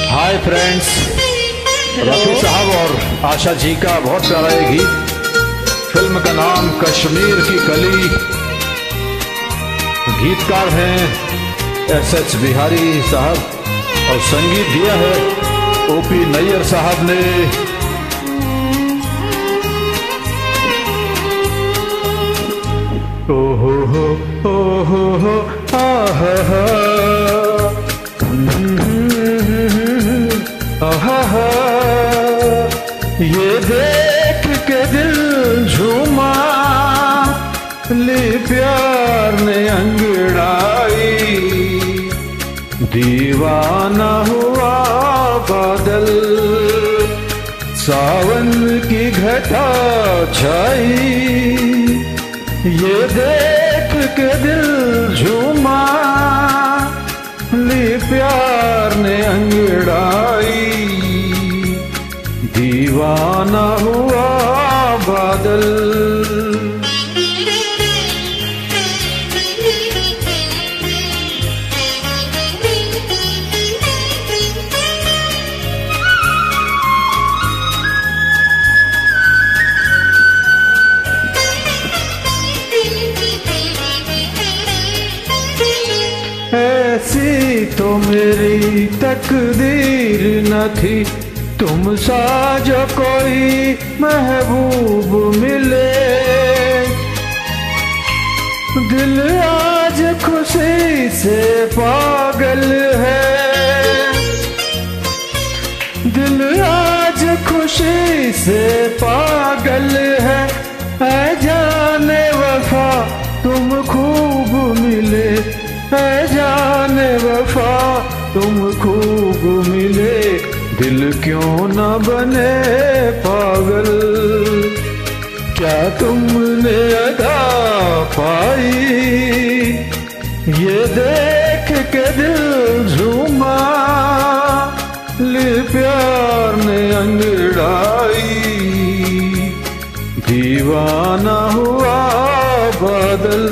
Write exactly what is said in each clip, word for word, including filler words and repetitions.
Hi friends, Rafi साहब और आशा जी का बहुत प्यारा ये गीत। फिल्म का नाम कश्मीर की कली। गीतकार हैं एस एच बिहारी साहब और संगीत दिया है ओ पी नैयर साहब ने। ओ हो हो ओ हो हो आहा हा आहा, ये देख के दिल झूमा, ली प्यार ने अंगड़ाई, दीवाना हुआ बादल, सावन की घटा छाई। ये देख के दिल झूमा, ली प्यार ने अंगड़ाई, दीवाना हुआ बादल। ऐसी तो मेरी तकदीर न थी, तुम सा जो कोई महबूब मिले। दिल आज खुशी से पागल है, दिल आज खुशी से पागल है। ऐ जाने वफा तुम खूब मिले, ऐ जाने वफा तुम खूब मिले। दिल क्यों न बने पागल, क्या तुमने अदा पाई। ये देख के दिल झूमा, ले प्यार ने अंगड़ाई, दीवाना हुआ बादल।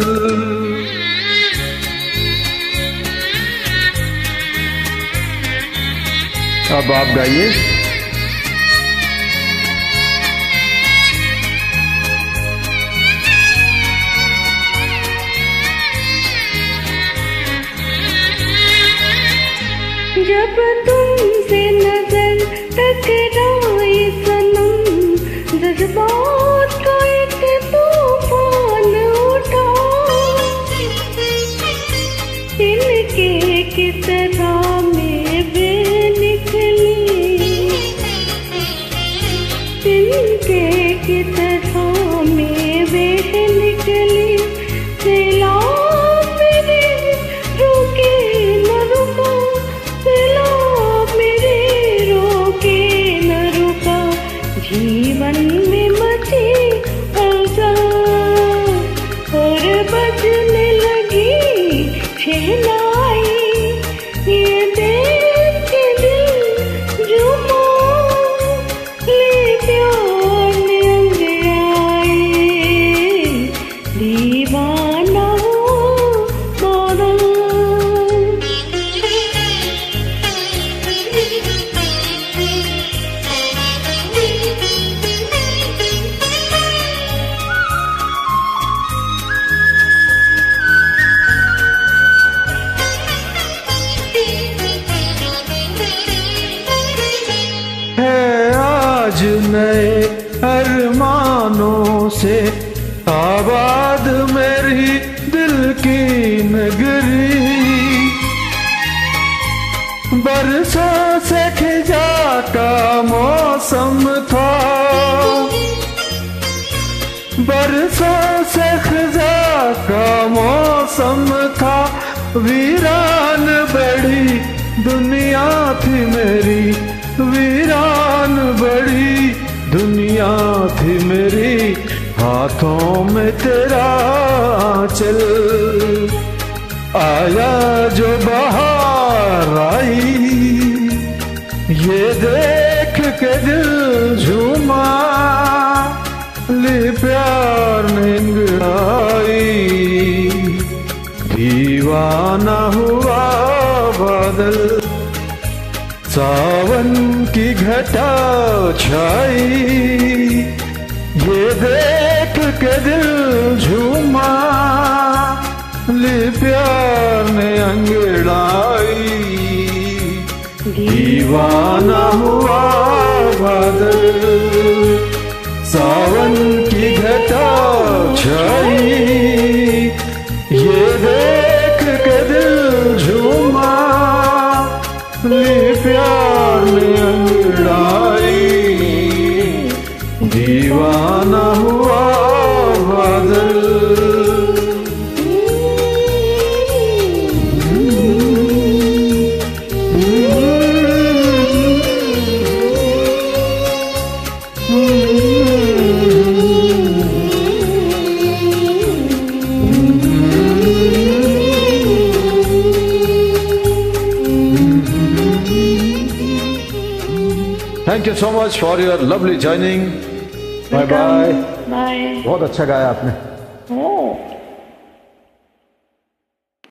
अब आप गाइए। जब तुमसे नजर टकराई सनम, जज्बात का एक तूफान उठा, तिनके की तरह में वे निकली, तिनके की तरह में वे निकली। सैलाब मेरे रोके न रुका, सैलाब मेरे रोके न रुका। जीवन में मची अज़ां और बजने लगी शहनाई। ये देख के दिल झूमा, ले प्यार ने अंगड़ाई, दीवाना हो बादल। आज नए अरमानों से आबाद मेरी दिल की नगरी। बरसों से खिजा का मौसम था, बरसों से खिजा का मौसम था। वीरान बड़ी दुनिया थी मेरी, वीरान बड़ी दुनिया थी मेरी। हाथों में तेरा चल आया जो बहार आई। ये देख के दिल झूमा, ले प्यार ने अंगड़ाई, दीवाना हुआ बादल। सावन की घटा छाई, ये देख के दिल झूमा, ले प्यार ने अंगड़ाई, दीवाना हुआ बादल। सावन की घटा छाई, ये देख के दिल झूमा, ले प्यार ने अंगड़ाई, दीवाना हुआ बादल। Thank you so much for your lovely joining. Bye bye. Bye. बहुत अच्छा गाया आपने।